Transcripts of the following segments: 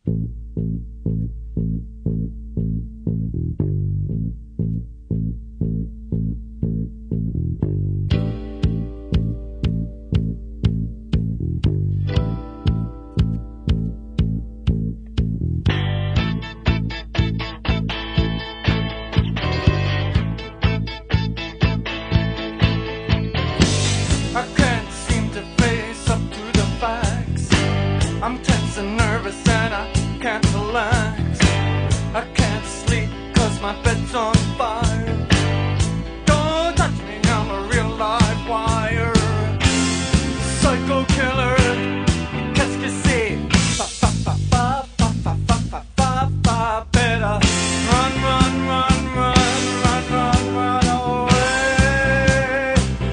I'm tense and nervous and I can't relax. I can't sleep cause my bed's on fire. Don't touch me, I'm a real live wire. Psycho killer, qu'est-ce que c'est? Fa fa fa fa fa fa fa fa fa fa. Better run, run, run, run, run, run, run away.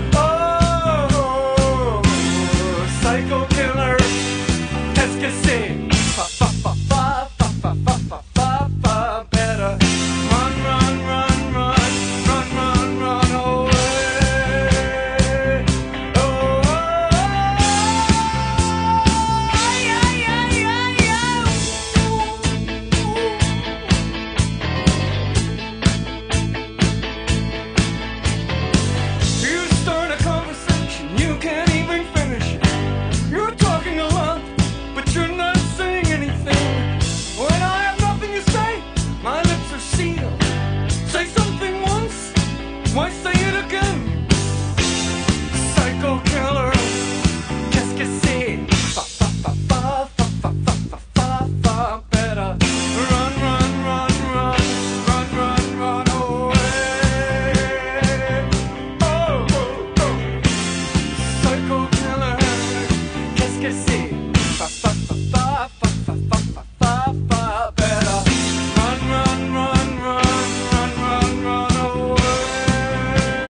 Oh, psycho killer. Qu'est-ce que c'est? Fa fa fa fa fa fa fa fa fa fa. Better run, run, run, run, run, run, run away. Oh, you start a conversation, you can't even finish it. You're talking a lot, but you're not saying anything. When I have nothing to say, my lips are sealed. Say something once, why say it again? Psycho killer, qu'est-ce que c'est? Fa fa fa fa fa fa fa fa fa fa. Better run, run, run, run, run, run, run away. Oh, oh, oh. Psycho killer, qu'est-ce que c'est?